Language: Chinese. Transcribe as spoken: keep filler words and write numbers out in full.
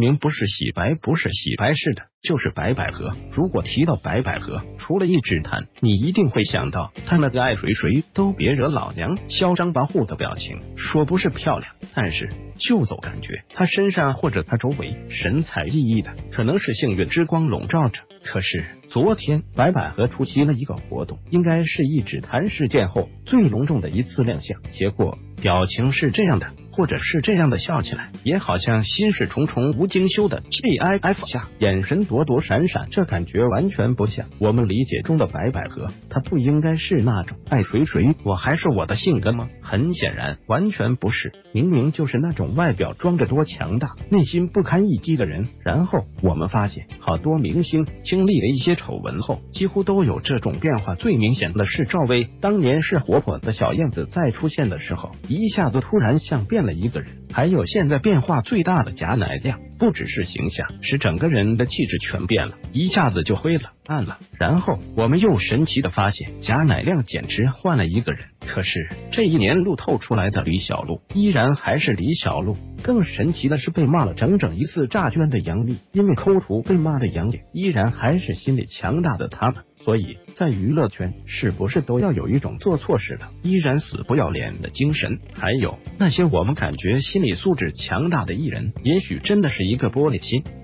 明不是洗白，不是洗白，是的，就是白百合。如果提到白百合，除了一指弹，你一定会想到他那个爱谁谁都别惹老娘，嚣张跋扈的表情。说不是漂亮，但是就走感觉。他身上或者他周围神采奕奕的，可能是幸运之光笼罩着。可是昨天白百合出席了一个活动，应该是一指弹事件后最隆重的一次亮相，结果表情是这样的，或者是这样的，笑起来也好像心事重重无精修的 G I F 下，眼神躲躲闪闪，这感觉完全不像我们理解中的白百合。她不应该是那种爱谁谁我还是我的性格吗？很显然完全不是，明明就是那种外表装着多强大，内心不堪一击的人。然后我们发现好多明星经历了一些丑闻后几乎都有这种变化，最明显的是赵薇，当年是活泼的小燕子，在出现的时候一下子突然像变了一个人。还有现在变化最大的贾乃亮，不只是形象，是整个人的气质全变了，一下子就灰了暗了。然后我们又神奇的发现贾乃亮简直换了一个人。可是这一年路透出来的李小璐依然还是李小璐。更神奇的是被骂了整整一次诈捐的杨幂，因为抠图被骂的杨幂依然还是心理强大的他们。所以在娱乐圈是不是都要有一种做错事的依然死不要脸的精神？还有那些我们感觉心理素质强大的艺人，也许真的是一个玻璃心。